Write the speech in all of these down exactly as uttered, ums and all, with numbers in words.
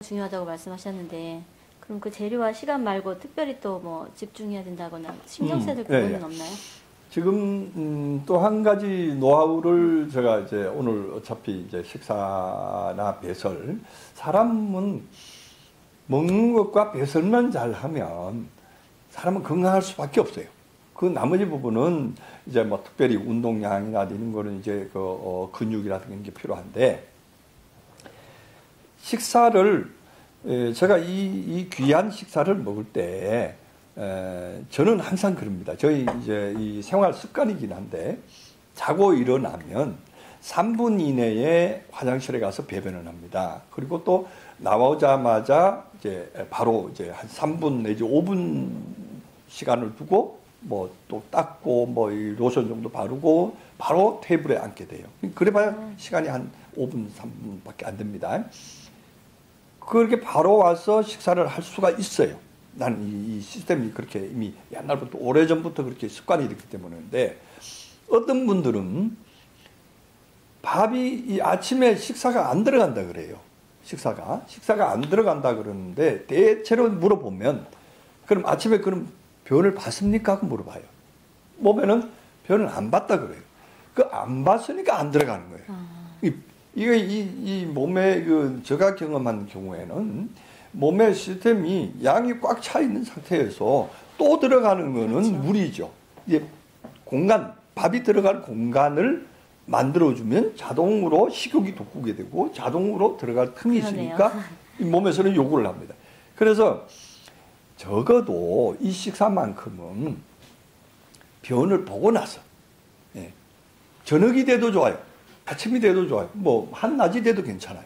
중요하다고 말씀하셨는데 그럼 그 재료와 시간 말고 특별히 또 뭐 집중해야 된다거나 신경 써야 될 음, 예, 부분은 예. 없나요? 지금 음, 또 한 가지 노하우를 제가 이제 오늘 어차피 이제 식사나 배설, 사람은 먹는 것과 배설만 잘하면 사람은 건강할 수밖에 없어요. 그 나머지 부분은 이제 뭐 특별히 운동량이나 이런 거는 이제 그 어, 근육이라든가 이런 게 필요한데, 식사를 에, 제가 이, 이 귀한 식사를 먹을 때 에, 저는 항상 그럽니다. 저희 이제 이 생활 습관이긴 한데, 자고 일어나면 삼 분 이내에 화장실에 가서 배변을 합니다. 그리고 또 나오자마자 이제 바로 이제 한 삼 분 내지 오 분 시간을 두고 뭐 또 닦고 뭐 이 로션 정도 바르고 바로 테이블에 앉게 돼요. 그래봐야 음. 시간이 한 오 분, 삼 분밖에 안 됩니다. 그렇게 바로 와서 식사를 할 수가 있어요. 나는 이, 이 시스템이 그렇게 이미 옛날부터 오래전부터 그렇게 습관이 됐기 때문인데, 어떤 분들은 밥이 이 아침에 식사가 안 들어간다 그래요. 식사가 식사가 안 들어간다 그러는데, 대체로 물어보면 그럼 아침에 그럼 변을 봤습니까? 하고 물어봐요. 보면은 변을 안 봤다 그래요. 그 안 봤으니까 안 들어가는 거예요. 아. 이, 이게 이, 이 몸의 그 제가 경험한 경우에는 몸의 시스템이 양이 꽉 차 있는 상태에서 또 들어가는 거는 그렇죠. 물이죠. 이게 공간, 밥이 들어갈 공간을 만들어주면 자동으로 식욕이 돋구게 되고 자동으로 들어갈 틈이 그러네요. 있으니까 이 몸에서는 요구를 합니다. 그래서 적어도 이 식사만큼은 변을 보고 나서, 예, 저녁이 돼도 좋아요. 아침이 돼도 좋아요. 뭐 한낮이 돼도 괜찮아요.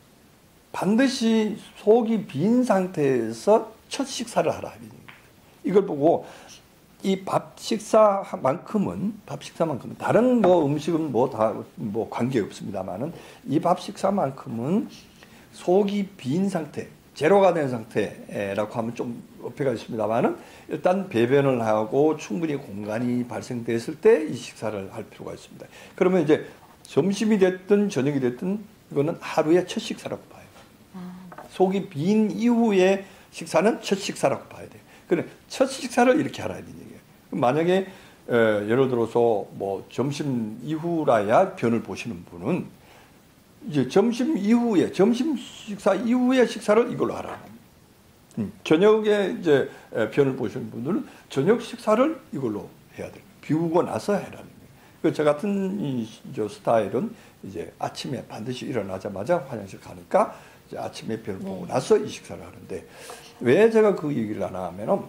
반드시 속이 빈 상태에서 첫 식사를 하라. 이걸 보고 이 밥 식사만큼은 밥 식사만큼은 다른 뭐 음식은 뭐 다 뭐 관계 없습니다만은 이 밥 식사만큼은 속이 빈 상태, 제로가 된 상태라고 하면 좀 어폐가 있습니다만은 일단 배변을 하고 충분히 공간이 발생됐을 때 이 식사를 할 필요가 있습니다. 그러면 이제 점심이 됐든 저녁이 됐든 이거는 하루의 첫 식사라고 봐요. 아. 속이 빈 이후의 식사는 첫 식사라고 봐야 돼요. 그래, 첫 식사를 이렇게 하라는 얘기예요. 만약에 에, 예를 들어서 뭐 점심 이후라야 변을 보시는 분은 이제 점심 이후에 점심 식사 이후의 식사를 이걸로 하라. 음, 저녁에 이제 변을 보시는 분들은 저녁 식사를 이걸로 해야 돼요. 비우고 나서 해라는. 그 저 같은 이 저 스타일은 이제 아침에 반드시 일어나자마자 화장실 가니까 이제 아침에 별을 보고 네. 나서 이 식사를 하는데, 왜 제가 그 얘기를 하나 하면은,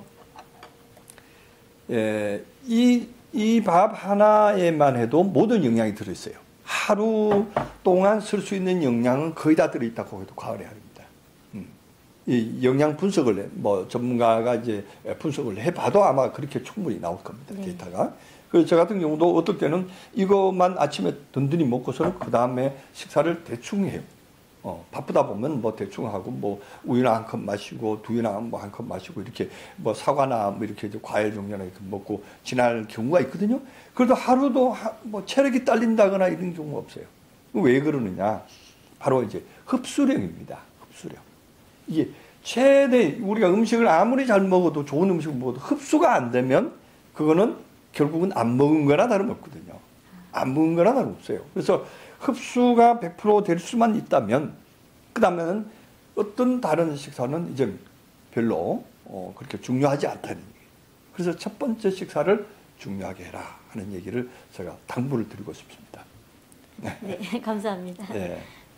예, 이, 이 밥 하나에만 해도 모든 영양이 들어있어요. 하루 동안 쓸 수 있는 영양은 거의 다 들어있다고 해도 과언이 아닙니다. 음. 이 영양 분석을, 뭐 전문가가 이제 분석을 해봐도 아마 그렇게 충분히 나올 겁니다. 네. 데이터가. 그래서 저 같은 경우도 어떨 때는 이것만 아침에 든든히 먹고서는 그 다음에 식사를 대충 해요. 어, 바쁘다 보면 뭐 대충 하고 뭐 우유나 한 컵 마시고 두유나 뭐 한 컵 마시고 이렇게 뭐 사과나 뭐 이렇게 과일 종류나 이렇게 먹고 지날 경우가 있거든요. 그래도 하루도 하, 뭐 체력이 딸린다거나 이런 경우가 없어요. 왜 그러느냐? 바로 이제 흡수량입니다. 흡수량. 이게 최대 우리가 음식을 아무리 잘 먹어도 좋은 음식을 먹어도 흡수가 안 되면 그거는 결국은 안 먹은 거나 다름없거든요. 안 먹은 거나 다름없어요. 그래서 흡수가 백 퍼센트 될 수만 있다면, 그 다음에는 어떤 다른 식사는 이제 별로 어, 그렇게 중요하지 않다는 얘기예요. 그래서 첫 번째 식사를 중요하게 해라 하는 얘기를 제가 당부를 드리고 싶습니다. 네, 감사합니다. 네.